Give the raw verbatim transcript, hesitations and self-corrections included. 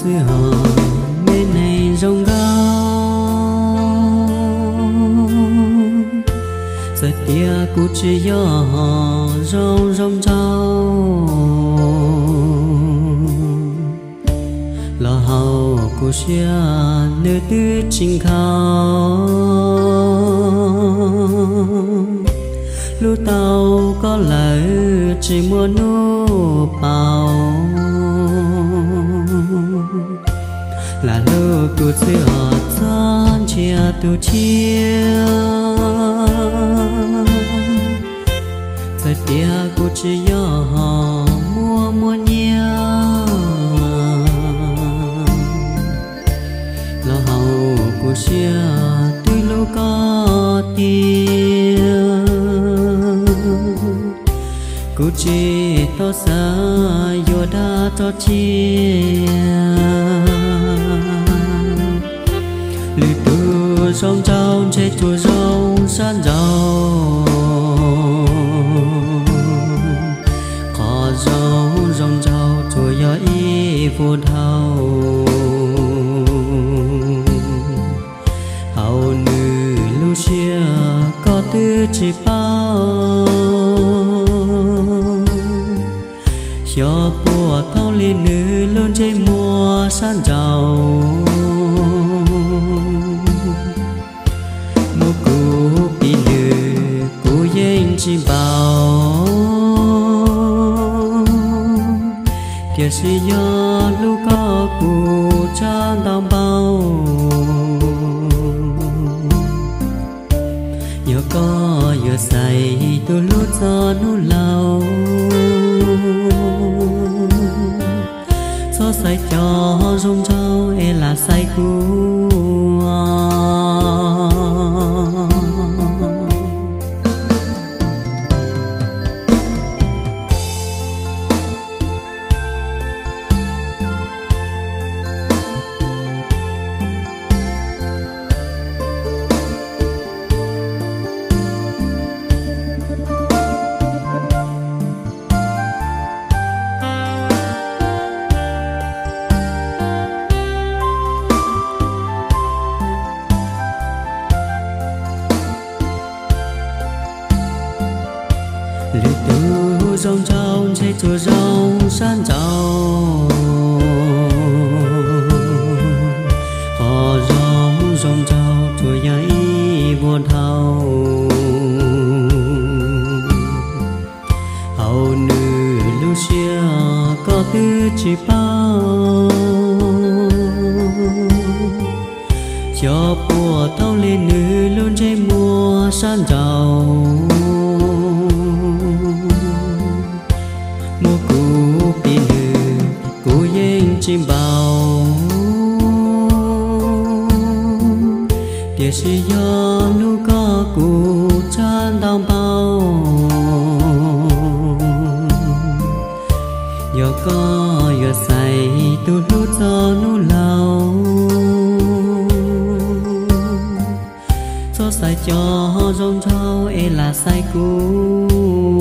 xưa bên này rong gao giờ tia cụ chỉ gió rong rong trao lo hậu cụ xia nơi tư trình khao lu tàu có lời chỉ muốn nô bào là lô cụ xưa gian chia tu chia giờ tia cụ chỉ gió mua mua nhau lo hậu cụ xia tuy lâu có tiền cụ chỉ to xa yo đã cho chia lư tu sông trong chế tu rong san giàu khó rong rong giàu tu yo y vô thâu hậu nữ lu xia có tư chỉ bao cho bùa thâu liên nữ luôn trên mùa san giàu mùa cũ bị nữ cũ yên chỉ bảo thiệt sĩ do lúc có cũ chan đau bao nhớ có nhớ say tôi lúc gió nu lâu so say cho rung trâu e là say cũ lư tu rong trong chế tu rong san giàu họ rong rong giàu tu giấy vô thâu hậu nữ lu xia có tư chỉ bao cho bùa thâu lên nữ luôn trên mùa san giàu mùa cũ bị nữ cũ yên chim bao địa sĩ do nu có cũ chan đau bao giờ có giờ say tu lúc gió nu lâu gió say cho rong trâu e là say cũ